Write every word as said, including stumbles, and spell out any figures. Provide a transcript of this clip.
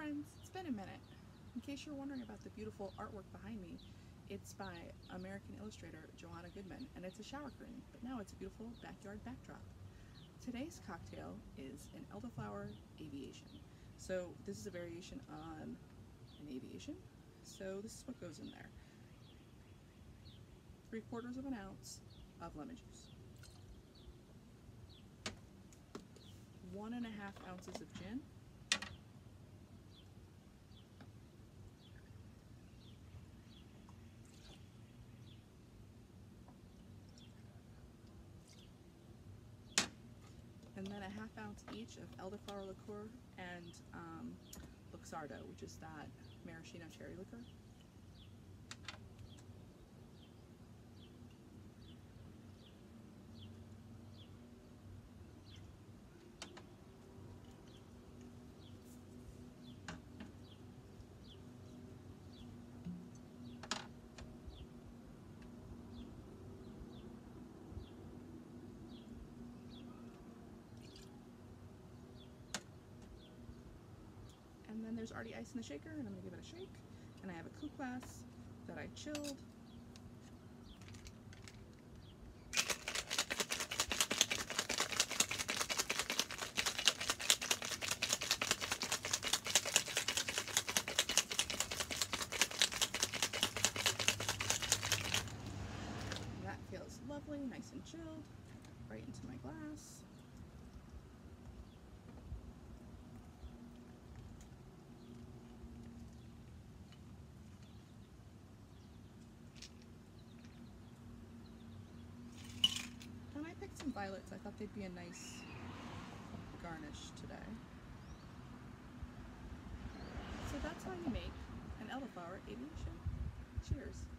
friends, it's been a minute. In case you're wondering about the beautiful artwork behind me, it's by American illustrator Joanna Goodman, and it's a shower curtain, but now it's a beautiful backyard backdrop. Today's cocktail is an elderflower aviation. So this is a variation on an aviation. So this is what goes in there. Three quarters of an ounce of lemon juice. One and a half ounces of gin. And then a half ounce each of elderflower liqueur and um, Luxardo, which is that maraschino cherry liqueur. And then there's already ice in the shaker, and I'm going to give it a shake. And I have a coupe glass that I chilled. That feels lovely, nice and chilled, right into my glass. I picked some violets. I thought they'd be a nice garnish today. So that's how you make an elderflower aviation. Cheers.